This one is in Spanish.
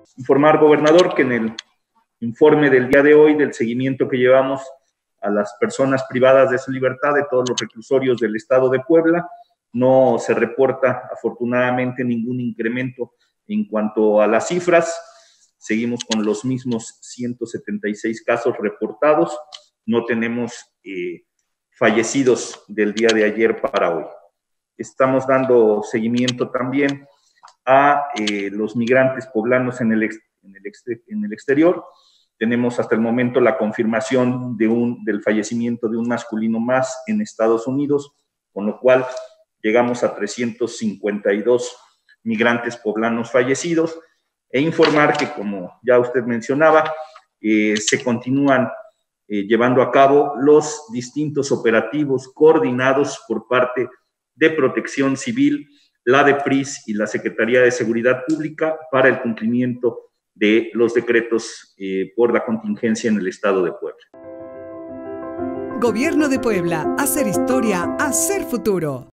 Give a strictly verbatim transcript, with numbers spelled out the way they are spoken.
Informar, gobernador, que en el informe del día de hoy, del seguimiento que llevamos a las personas privadas de su libertad de todos los reclusorios del estado de Puebla, no se reporta afortunadamente ningún incremento en cuanto a las cifras. Seguimos con los mismos ciento setenta y seis casos reportados. No tenemos eh, fallecidos del día de ayer para hoy. Estamos dando seguimiento también a eh, los migrantes poblanos en el, ex, en, el ex, en el exterior. Tenemos hasta el momento la confirmación de un, del fallecimiento de un masculino más en Estados Unidos, con lo cual llegamos a trescientos cincuenta y dos migrantes poblanos fallecidos, e informar que, como ya usted mencionaba, eh, se continúan eh, llevando a cabo los distintos operativos coordinados por parte de Protección Civil, la DEPRIS y la Secretaría de Seguridad Pública para el cumplimiento de los decretos eh, por la contingencia en el estado de Puebla. Gobierno de Puebla, hacer historia, hacer futuro.